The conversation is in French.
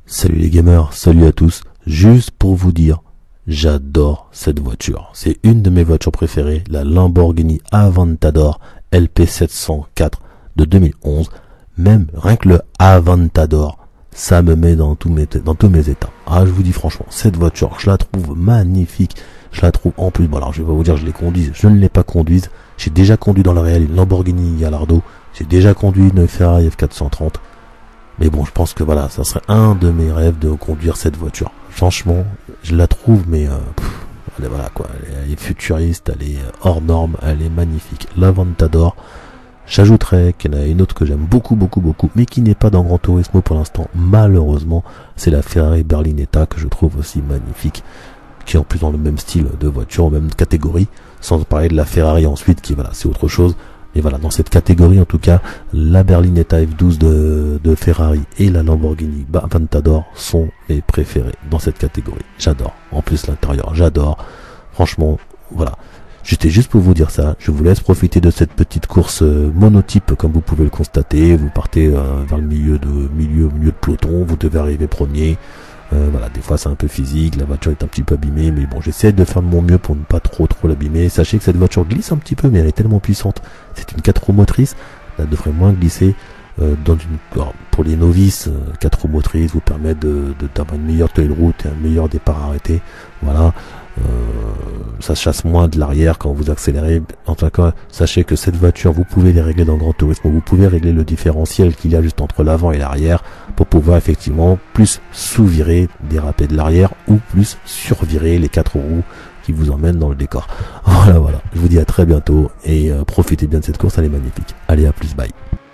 Salut les gamers, salut à tous. Juste pour vous dire, j'adore cette voiture. C'est une de mes voitures préférées, la Lamborghini Aventador LP704 de 2011. Même rien que le Aventador, ça me met dans tous mes états. Ah, je vous dis franchement, cette voiture, je la trouve magnifique. Je la trouve en plus, bon alors je vais pas vous dire je l'ai conduise, je ne l'ai pas conduise. J'ai déjà conduit dans le réel une Lamborghini Gallardo. J'ai déjà conduit une Ferrari F430. Mais bon, je pense que voilà, ça serait un de mes rêves de conduire cette voiture. Franchement, je la trouve, mais elle est, voilà quoi, elle est futuriste, elle est hors norme, elle est magnifique. L'Aventador. J'ajouterais qu'il y en a une autre que j'aime beaucoup, mais qui n'est pas dans Gran Turismo pour l'instant, malheureusement. C'est la Ferrari Berlinetta que je trouve aussi magnifique, qui est en plus dans le même style de voiture, même catégorie, sans parler de la Ferrari ensuite, qui voilà, c'est autre chose. Et voilà, dans cette catégorie en tout cas, la Berlinetta F12 de Ferrari et la Lamborghini Aventador sont mes préférés dans cette catégorie. J'adore. En plus l'intérieur, j'adore. Franchement, voilà. J'étais juste pour vous dire ça. Je vous laisse profiter de cette petite course monotype, comme vous pouvez le constater. Vous partez vers le milieu de peloton. Vous devez arriver premier. Voilà, des fois c'est un peu physique, la voiture est un petit peu abîmée, mais bon, j'essaie de faire de mon mieux pour ne pas trop l'abîmer. Sachez que cette voiture glisse un petit peu, mais elle est tellement puissante. C'est une 4 roues motrices, elle devrait moins glisser. Alors, pour les novices, 4 roues motrices vous permettent d'avoir une meilleure tenue de route et un meilleur départ arrêté. Voilà. Ça chasse moins de l'arrière quand vous accélérez. En tout cas, sachez que cette voiture, vous pouvez les régler dans Gran Turismo. Vous pouvez régler le différentiel qu'il y a juste entre l'avant et l'arrière pour pouvoir effectivement plus sous-virer, déraper de l'arrière ou plus survirer les 4 roues qui vous emmènent dans le décor. Voilà. Je vous dis à très bientôt et profitez bien de cette course, elle est magnifique. Allez, à plus, bye.